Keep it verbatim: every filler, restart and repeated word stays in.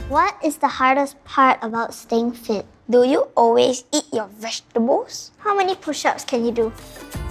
What is the hardest part about staying fit? Do you always eat your vegetables? How many push-ups can you do?